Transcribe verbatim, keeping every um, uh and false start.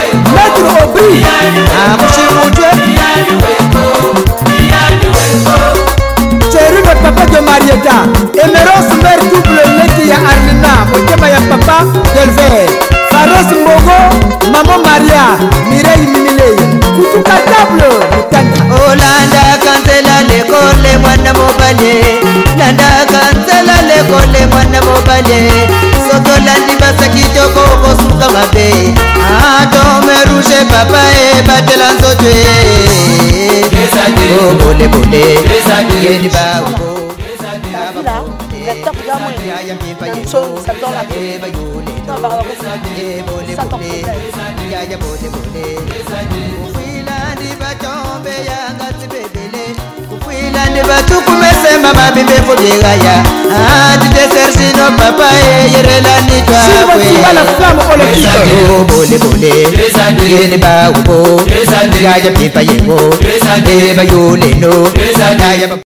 Maître Aubry, Chéri le papa de Marietta, Emerance mère double Leki ya Arlina, Mokema ya papa Delver, Fares Mogo, Maman Maria, Mireille Mimile, Kutuka table, Mutana. Olanda kansela l'école, mwana mobale, Landa kansela l'école, mwana mobale, Soto landi basa kitoko kosuka mabe, Atome rouge papa e batela nzotwe, Oh bole bole, Yeni ba ubo. La top gamme, ça donne la paix. Ça va avoir ça t'en Landi batuku mesema mabimbe fobiyaya ati desersi no papa e yerela ni twa kwe Silva la flamme olympique bole bole yeni ba ubo ya ya pipa yego e ba yule no ya ya